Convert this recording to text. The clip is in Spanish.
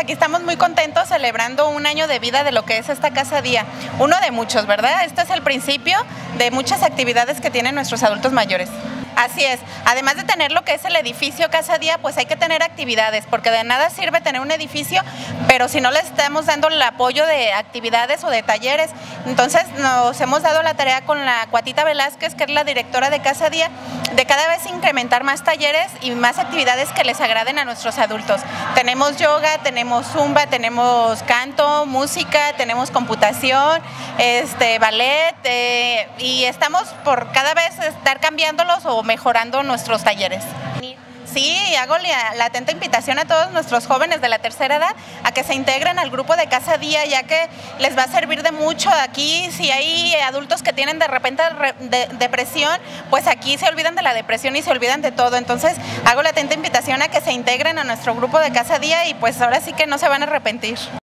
aquí estamos muy contentos celebrando un año de vida de lo que es esta Casa Día. Uno de muchos, ¿verdad? Este es el principio de muchas actividades que tienen nuestros adultos mayores. Así es, además de tener lo que es el edificio Casa Día, pues hay que tener actividades, porque de nada sirve tener un edificio, pero si no le estamos dando el apoyo de actividades o de talleres. Entonces nos hemos dado la tarea con la Cuatita Velázquez, que es la directora de Casa Día, de cada vez incrementar más talleres y más actividades que les agraden a nuestros adultos. Tenemos yoga, tenemos zumba, tenemos canto, música, tenemos computación, ballet, y estamos por cada vez estar cambiándolos o mejorando nuestros talleres. Sí, hago la atenta invitación a todos nuestros jóvenes de la tercera edad a que se integren al grupo de Casa Día, ya que les va a servir de mucho. Aquí, si hay adultos que tienen de repente depresión, pues aquí se olvidan de la depresión y se olvidan de todo. Entonces, hago la atenta invitación a que se integren a nuestro grupo de Casa Día y pues ahora sí que no se van a arrepentir.